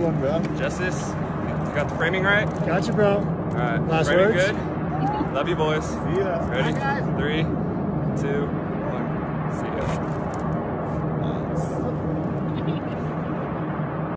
one, bro. Justice, you got the framing right? Gotcha, bro. All right. Last framing words? good. Love you, boys. See ya. Ready? 3, 2, 1. See ya.